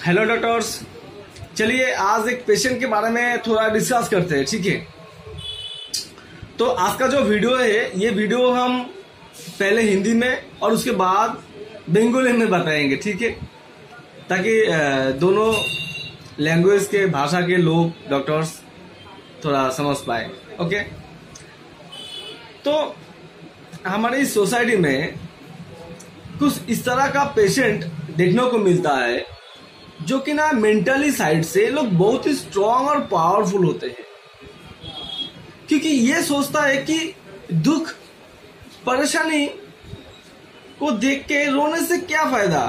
Hello doctors, चलिए आज एक पेशेंट के बारे में थोड़ा डिस्कस करते हैं, ठीक है। तो आज का जो वीडियो है, ये वीडियो हम पहले हिंदी में और उसके बाद बंगाली में बताएंगे, ठीक है, ताकि दोनों लैंग्वेज के भाषा के लोग डॉक्टर्स थोड़ा समझ पाए। ओके, तो हमारी सोसाइटी में कुछ इस तरह का पेशेंट देखने को मिलता है जो कि ना मेंटली साइड से लोग बहुत ही स्ट्रांग और पावरफुल होते हैं, क्योंकि ये सोचता है कि दुख परेशानी को देख के रोने से क्या फायदा,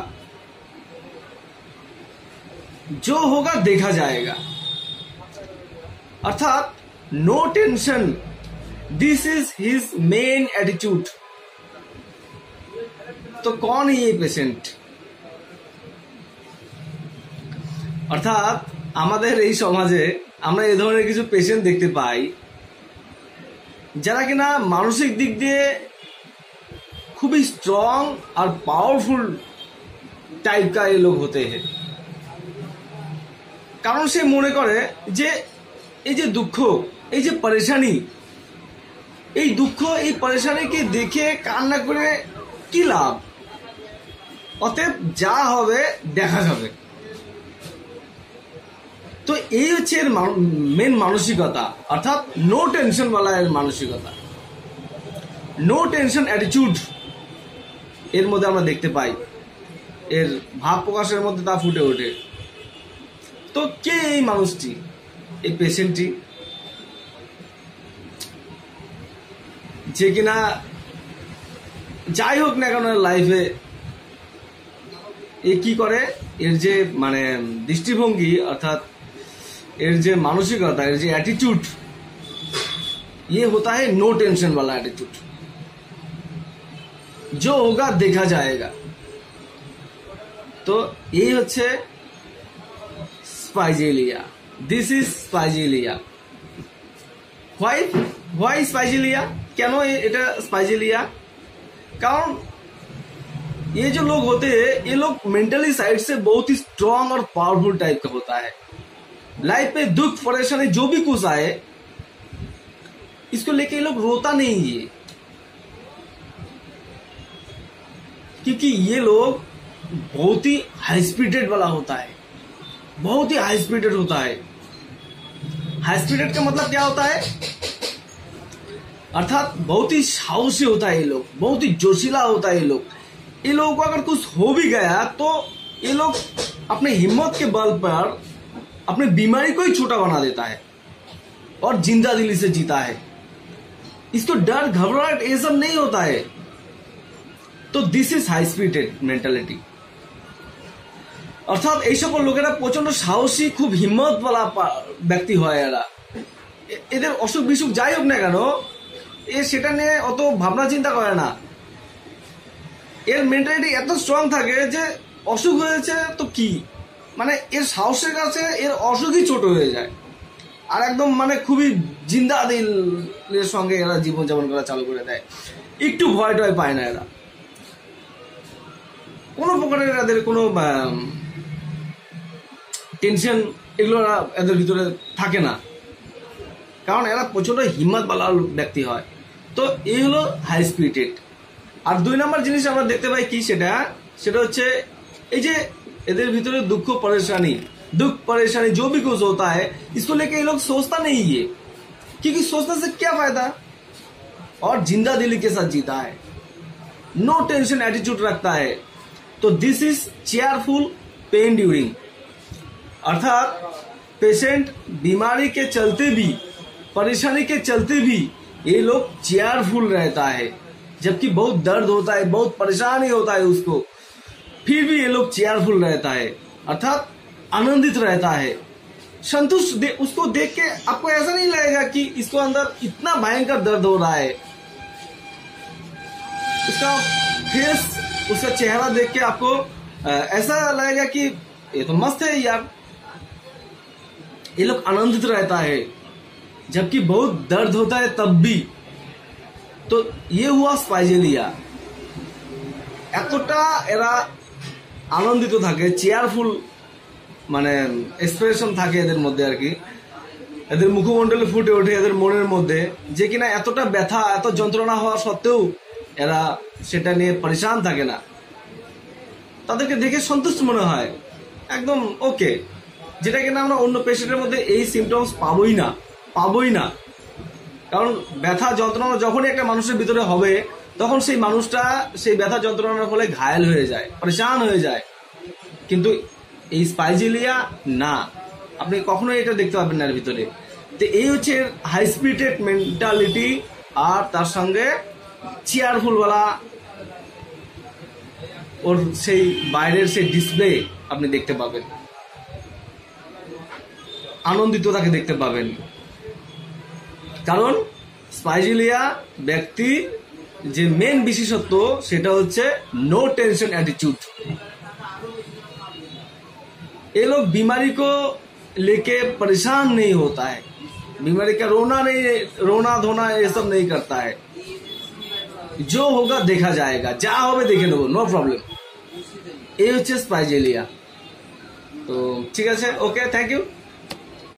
जो होगा देखा जाएगा, अर्थात no tension, this is his main attitude. तो कौन है ये पेशेंट? অর্থাৎ আমাদের এই সমাজে আমরা এই ধরনের কিছু পেশেন্ট দেখতে পাই যারা কিনা মানসিক দিক দিয়ে খুবই স্ট্রং और पावरफुल टाइप का ये लोग होते हैं। কারণ সে মনে করে যে এই যে দুঃখ, এই যে পরেশানি, এই দুঃখ এই পরেশানিকে দেখে কান্না করে কি লাভ, অতএব যা হবে দেখা যাবে। तो এই হচ্ছে এর মেন মানসিকতা, অর্থাৎ নো টেনশন वाला এর মানসিকতা, নো টেনশন অ্যাটিটিউড এর মধ্যে আমরা দেখতে পাই, এর ভাব প্রকাশের মধ্যে তা ফুটে ওঠে। তো কে এই মানুষটি, এই পেশেন্টটি, যে কিনা যাই হোক না কেন লাইফে এ কি করে, এর যে মানে দৃষ্টিভঙ্গি অর্থাৎ এর যে मानसिकता, এর যে एटीट्यूड, ये होता है नो टेंशन वाला एटीट्यूड, जो होगा देखा जाएगा। तो ये হচ্ছে Spigelia, this is Spigelia. Why Spigelia, কেন এটা স্পাইজেलिया? कारण ये जो लोग होते हैं ये लोग मेंटली साइड से बहुत ही स्ट्रांग और पावरफुल टाइप का होता है। लाइफ में दुख परेशानी जो भी कुछ आए इसको लेके ये लोग रोता नहीं है, क्योंकि ये लोग बहुत ही हाई स्पीडेड वाला होता है, बहुत ही हाई स्पीडेड होता है। हाई स्पीडेड का मतलब क्या होता है? अर्थात बहुत ही साहसी होता है ये लोग, बहुत ही जोशीला होता है ये लोग। ये लोगों को अगर कुछ हो भी गया तो ये लोग अपने हिम्मत के बल पर अपने बीमारी को ही छोटा बना देता है और जिंदा दिली से जीता है। इसको डर घबराहट ये सब नहीं होता है। तो this is high speeded mentality. অর্থাৎ এই সকল লোকেরা প্রচন্ড সাহসী, খুব হিম্মত वाला ব্যক্তি হয়। এরা এদের অসুখ বিসুখ যাই হোক না কেন এ সেটা নিয়ে অত ভাবনা চিন্তা করে না। এর মেন্টালিটি এত স্ট্রং থাকে যে অসুখ হয়েছে তো কি, মানে এর সাহসের কাছে এর অসুখই ছোট হয়ে যায়, আর একদম মানে খুবই জিন্দা দিলের সঙ্গে এরা জীবন যাপন করা চালু করে দেয়। একটু ভয় টয় পায় না এরা, কোনো প্রকারের এদের কোনো টেনশন এগুলো এদের ভিতরে থাকে না, কারণ এরা প্রচন্ড হিম্মতওয়ালা ব্যক্তি হয়। তো এই হলো হাই স্পিরিটেড। আর দুই নম্বর জিনিস আমরা দেখতে পাই কি, সেটা হচ্ছে এই যে इधर भीतर दुख परेशानी जो भी कुछ होता है इसको लेके ये लोग सोचता नहीं है, क्योंकि सोचने से क्या फायदा, और जिंदा दिली के साथ जीता है, नो टेंशन एटीट्यूड रखता है। तो this is cheerful pain during, अर्थात पेशेंट बीमारी के चलते भी, परेशानी के चलते भी ये लोग चेयरफुल रहता है, जबकि बहुत दर्द होता है, बहुत परेशानी होता है उसको, फिर भी ये लोग चेयरफुल रहता है, अर्थात आनंदित रहता है, संतुष्ट। उसको देख के आपको ऐसा नहीं लगेगा कि इसको अंदर इतना भयंकर दर्द हो रहा है। उसका फेस, उसका चेहरा देख के आपको ऐसा लगेगा कि ये तो मस्त है यार। ये लोग आनंदित रहता है, जबकि बहुत दर्द होता है तब भी। तो ये हुआ स्पाइजेलिया। এতটা এরা আনন্দিত থাকে, চেয়ারফুল মানে এক্সপ্রেশন থাকে এদের মধ্যে আর কি, এদের মুখমণ্ডলে ফুটে ওঠে এদের মনের মধ্যে, যে কিনা এতটা ব্যথা এত যন্ত্রণা হওয়া সত্ত্বেও এরা সেটা নিয়ে পরেশান থাকে না, তাদেরকে দেখে সন্তুষ্ট মনে হয় একদম ওকে, যেটা কিনা আমরা অন্য পেশেন্টের মধ্যে এই সিমটমস পাবোই না। কারণ ব্যথা যন্ত্রণা যখনই একটা মানুষের ভিতরে হবে তখন সেই মানুষটা সেই ব্যথা যন্ত্রণার ফলে ঘায়েল হয়ে যায়, পরেশান হয়ে যায়। কিন্তু এই স্পাইজিলিয়া না, আপনি কখনোই এটা দেখতে পাবেন না এর ভিতরে। তো এই হচ্ছে হাই স্পিরিটেড মেন্টালিটি, আর তার সঙ্গে চেয়ারফুলওয়ালা ওর সেই বাইরের সেই ডিসপ্লে আপনি দেখতে পাবেন, আনন্দিত তাকে দেখতে পাবেন। কারণ স্পাইজিলিয়া ব্যক্তি যে মেন বিশেষত্ব সেটা হচ্ছে নো टेंशन एटीट्यूड। ये लोग बीमारी को लेके परेशान नहीं होता है, बीमारी का रोना धोना ये सब नहीं करता है, जो होगा देखा जाएगा, जा होवे देखे नेबो, नो प्रॉब्लम। ये হচ্ছে স্পাইজিলিয়া। তো ঠিক আছে, ওকে, থ্যাংক ইউ।